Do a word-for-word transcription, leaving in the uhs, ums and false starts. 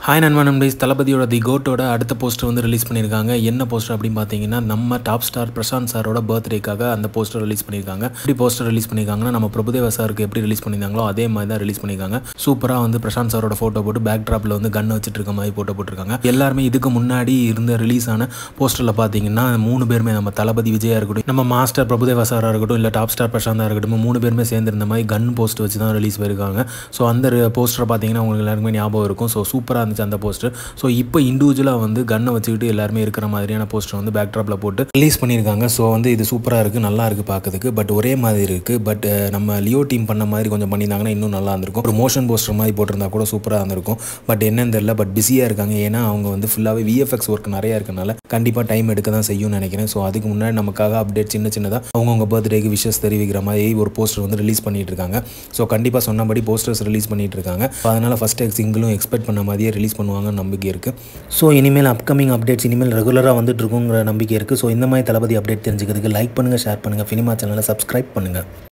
Hi நண்பா நண்பீஸ் தளபதியோட தி கோட்டோட அடுத்த போஸ்டர் வந்து ரிலீஸ் பண்ணியிருக்காங்க. என்ன போஸ்டர் அப்படின்னு பார்த்தீங்கன்னா, நம்ம டாப் ஸ்டார் பிரசாந்த் சாரோட பர்த்டேக்காக அந்த போஸ்டர் ரிலீஸ் பண்ணியிருக்காங்க. எப்படி போஸ்டர் ரிலீஸ் பண்ணியிருக்காங்கன்னா, நம்ம பிரபுதேவா சாருக்கு எப்படி ரிலீஸ் பண்ணியிருந்தாங்களோ அதே மாதிரி தான் ரிலீஸ் பண்ணியிருக்காங்க. சூப்பராக வந்து பிரசாந்த் சாரோட ஃபோட்டோ போட்டு பேக் ட்ராப்பில் வந்து கன் வச்சுட்டு இருக்க மாதிரி ஃபோட்டோ போட்டிருக்காங்க. எல்லாருமே இதுக்கு முன்னாடி இருந்த ரிலீஸ் ஆன போஸ்டரில் பார்த்தீங்கன்னா, மூணு பேருமே நம்ம தளபதி விஜயா இருக்கட்டும், நம்ம மாஸ்டர் பிரபுதேவா சாராக இருக்கட்டும், இல்லை டாப் ஸ்டார் பிரசாந்தாக இருக்கட்டும், மூணு பேருமே சேர்ந்து இருந்த மாதிரி கன் போஸ்ட் வச்சு தான் ரிலீஸ் பண்ணியிருக்காங்க. ஸோ அந்த போஸ்டரை பார்த்தீங்கன்னா உங்களுக்கு எல்லாருக்குமே ஞாபகம் இருக்கும். ஸோ சூப்பராக இருந்துச்சு அந்த போஸ்டர். ஸோ இப்போ இண்டிவிஜுவலாக வந்து கன்னை வச்சுக்கிட்டு எல்லாருமே இருக்கிற மாதிரியான போஸ்டர் வந்து பேக் ட்ராப்பில் போட்டு ரிலீஸ் பண்ணியிருக்காங்க. ஸோ வந்து இது சூப்பராக இருக்குது, நல்லா இருக்குது பார்க்கறதுக்கு. பட் ஒரே மாதிரி இருக்குது. பட் நம்ம லியோ டீம் பண்ண மாதிரி கொஞ்சம் பண்ணியிருந்தாங்கன்னா இன்னும் நல்லா இருந்திருக்கும். ஒரு மோஷன் போஸ்டர் மாதிரி போட்டிருந்தா கூட சூப்பராக இருந்திருக்கும். பட் என்னன்னு தெரியல, பட் பிஸியாக இருக்காங்க. ஏன்னா அவங்க வந்து ஃபுல்லாகவே விஎஃப்எக்ஸ் ஒர்க் நிறையா இருக்கனால கண்டிப்பாக டைம் எடுக்க தான் செய்யும்னு நினைக்கிறேன். ஸோ அதுக்கு முன்னாடி நமக்காக அப்டேட் சின்ன சின்னதாக அவங்கவுங்க பர்த்டேக்கு விஷஸ் தெரிவிக்கிற மாதிரி ஒரு போஸ்டர் வந்து ரிலீஸ் பண்ணிட்டு இருக்காங்க. ஸோ கண்டிப்பாக சொன்னபடி போஸ்டர்ஸ் ரிலீஸ் பண்ணிட்டு இருக்காங்க. அதனால் ஃபஸ்ட் சிங்கிளும் எக்ஸ்பெக்ட் பண்ண மாதிரியே ரிலீஸ் பண்ணுவாங்கன்னு நம்பிக்கை இருக்குது. ஸோ இனிமேல் அப்கமிங் அப்டேட்ஸ் இனிமேல் ரெகுலராக வந்துட்டு இருக்குங்கிற நம்பிக்கை இருக்குது. ஸோ இந்த மாதிரி தளபதி அப்டேட் தெரிஞ்சுக்கிறதுக்கு லைக் பண்ணுங்கள், ஷேர் பண்ணுங்கள், சினிமா சேனலை சப்ஸ்கிரைப் பண்ணுங்கள்.